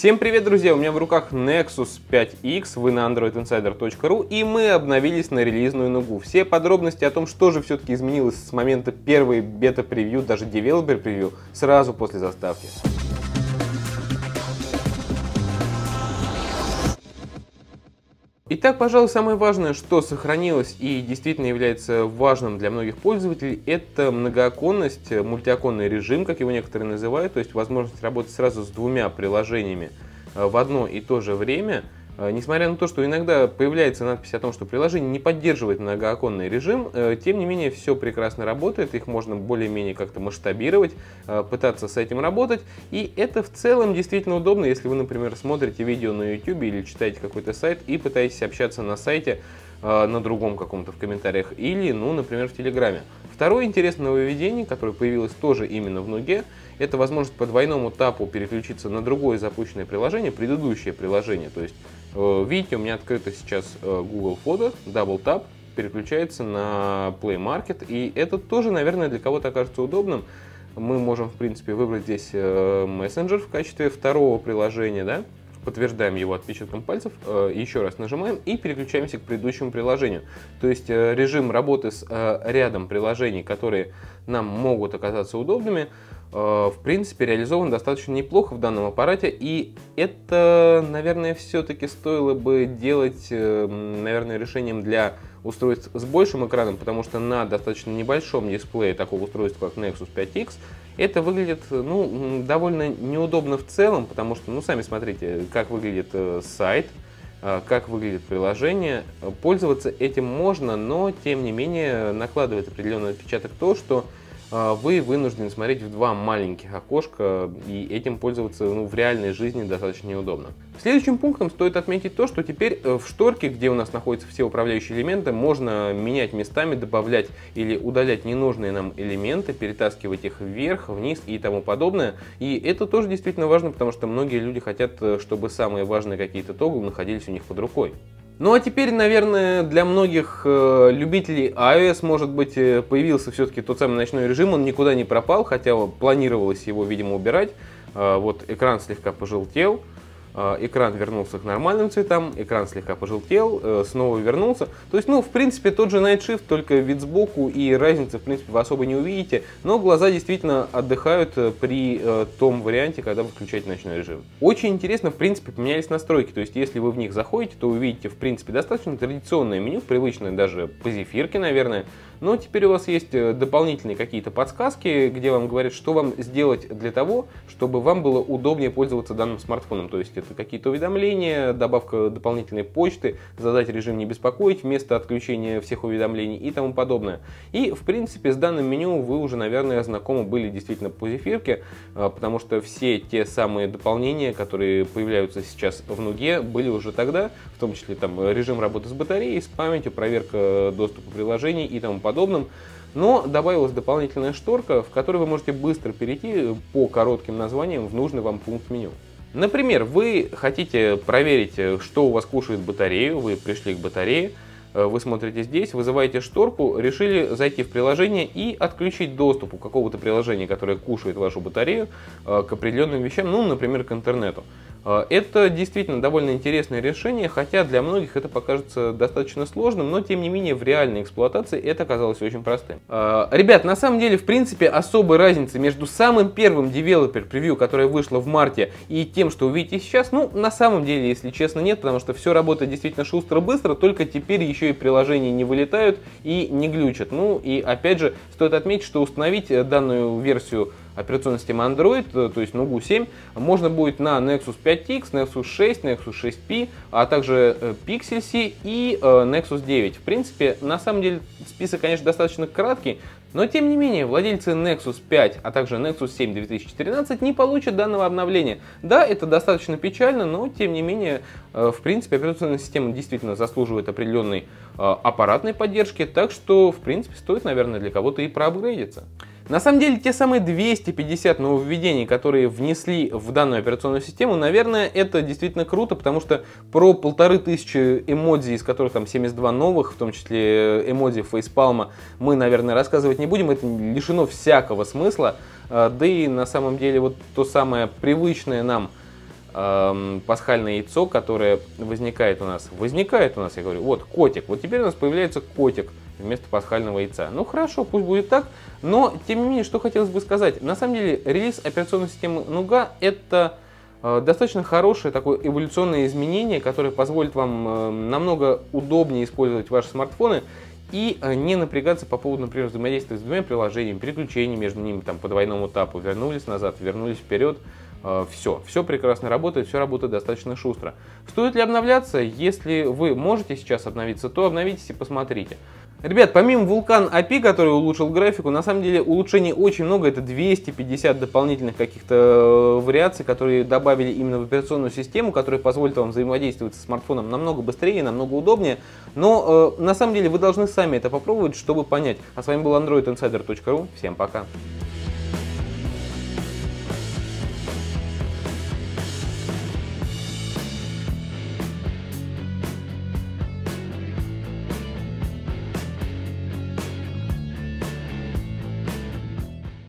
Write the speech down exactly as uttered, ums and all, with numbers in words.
Всем привет, друзья! У меня в руках Nexus пять икс, вы на андроид инсайдер точка ру, и мы обновились на релизную ногу. Все подробности о том, что же все-таки изменилось с момента первой бета-превью, даже девелопер-превью, сразу после заставки. Итак, пожалуй, самое важное, что сохранилось и действительно является важным для многих пользователей, это многооконность, мультиоконный режим, как его некоторые называют, то есть возможность работать сразу с двумя приложениями в одно и то же время. Несмотря на то, что иногда появляется надпись о том, что приложение не поддерживает многооконный режим, тем не менее все прекрасно работает, их можно более-менее как-то масштабировать, пытаться с этим работать. И это в целом действительно удобно, если вы, например, смотрите видео на YouTube или читаете какой-то сайт и пытаетесь общаться на сайте, на другом каком-то в комментариях или, ну, например, в Телеграме. Второе интересное нововведение, которое появилось тоже именно в ноге, это возможность по двойному тапу переключиться на другое запущенное приложение, предыдущее приложение. То есть, видите, у меня открыто сейчас Google Фото, Double Tap переключается на Play Market, и это тоже, наверное, для кого-то окажется удобным. Мы можем, в принципе, выбрать здесь Messenger в качестве второго приложения, да? Подтверждаем его отпечатком пальцев, еще раз нажимаем и переключаемся к предыдущему приложению. То есть режим работы с рядом приложений, которые нам могут оказаться удобными, в принципе реализован достаточно неплохо в данном аппарате, и это, наверное, все-таки стоило бы делать, наверное, решением для устройств с большим экраном, потому что на достаточно небольшом дисплее такого устройства, как Nexus пять икс, это выглядит, ну, довольно неудобно в целом, потому что, ну, сами смотрите, как выглядит э, сайт, э, как выглядит приложение. Пользоваться этим можно, но, тем не менее, накладывает определенный отпечаток то, что э, вы вынуждены смотреть в два маленьких окошка, и этим пользоваться, ну, в реальной жизни достаточно неудобно. Следующим пунктом стоит отметить то, что теперь в шторке, где у нас находятся все управляющие элементы, можно менять местами, добавлять или удалять ненужные нам элементы, перетаскивать их вверх, вниз и тому подобное. И это тоже действительно важно, потому что многие люди хотят, чтобы самые важные какие-то тоглы находились у них под рукой. Ну а теперь, наверное, для многих э, любителей iOS, может быть, появился все-таки тот самый ночной режим, он никуда не пропал, хотя планировалось его, видимо, убирать. Э, вот экран слегка пожелтел. Экран вернулся к нормальным цветам, экран слегка пожелтел, снова вернулся. То есть, ну, в принципе, тот же Night Shift, только вид сбоку, и разницы, в принципе, вы особо не увидите. Но глаза действительно отдыхают при э, том варианте, когда вы включаете ночной режим. Очень интересно, в принципе, поменялись настройки. То есть, если вы в них заходите, то увидите, в принципе, достаточно традиционное меню, привычное даже по зефирке, наверное. Но теперь у вас есть дополнительные какие-то подсказки, где вам говорят, что вам сделать для того, чтобы вам было удобнее пользоваться данным смартфоном. То есть это какие-то уведомления, добавка дополнительной почты, задать режим не беспокоить вместо отключения всех уведомлений и тому подобное. И в принципе с данным меню вы уже, наверное, знакомы были действительно по зефирке, потому что все те самые дополнения, которые появляются сейчас в ноге, были уже тогда, в том числе там режим работы с батареей, с памятью, проверка доступа приложений и тому подобное. Подобным, но добавилась дополнительная шторка, в которой вы можете быстро перейти по коротким названиям в нужный вам пункт меню. Например, вы хотите проверить, что у вас кушает батарею, вы пришли к батарее, вы смотрите здесь, вызываете шторку, решили зайти в приложение и отключить доступ у какого-то приложения, которое кушает вашу батарею, к определенным вещам, ну, например, к интернету. Это действительно довольно интересное решение, хотя для многих это покажется достаточно сложным, но тем не менее в реальной эксплуатации это оказалось очень простым. Ребят, на самом деле, в принципе, особой разницы между самым первым девелопер превью, которое вышло в марте, и тем, что вы видите сейчас, ну, на самом деле, если честно, нет, потому что все работает действительно шустро-быстро, только теперь еще и приложения не вылетают и не глючат. Ну, и опять же, стоит отметить, что установить данную версию операционной системы Android, то есть ногу семь, можно будет на Nexus пять икс, Nexus шесть, Nexus шесть пи, а также Pixel C и Nexus девять. В принципе, на самом деле список, конечно, достаточно краткий, но тем не менее владельцы Nexus пять, а также Nexus семь две тысячи тринадцать не получат данного обновления. Да, это достаточно печально, но тем не менее, в принципе, операционная система действительно заслуживает определенной аппаратной поддержки, так что, в принципе, стоит, наверное, для кого-то и проапгрейдиться. На самом деле, те самые двести пятьдесят нововведений, которые внесли в данную операционную систему, наверное, это действительно круто, потому что про полторы тысячи эмодзи, из которых там семьдесят два новых, в том числе эмодзи фейспалма, мы, наверное, рассказывать не будем, это лишено всякого смысла, да и на самом деле вот то самое привычное нам эм, пасхальное яйцо, которое возникает у нас. Возникает у нас, я говорю, вот котик. Вот теперь у нас появляется котик вместо пасхального яйца. Ну хорошо, пусть будет так, но тем не менее, что хотелось бы сказать. На самом деле, релиз операционной системы Nougat — это э, достаточно хорошее такое эволюционное изменение, которое позволит вам э, намного удобнее использовать ваши смартфоны и э, не напрягаться по поводу, например, взаимодействия с двумя приложениями, переключений между ними там, по двойному этапу, вернулись назад, вернулись вперед. Все, все прекрасно работает, все работает достаточно шустро. Стоит ли обновляться? Если вы можете сейчас обновиться, то обновитесь и посмотрите. Ребят, помимо Vulkan эй пи ай, который улучшил графику, на самом деле улучшений очень много. Это двести пятьдесят дополнительных каких-то вариаций, которые добавили именно в операционную систему, которые позволят вам взаимодействовать со смартфоном намного быстрее, намного удобнее. Но э, на самом деле вы должны сами это попробовать, чтобы понять. А с вами был андроид инсайдер точка ру. Всем пока!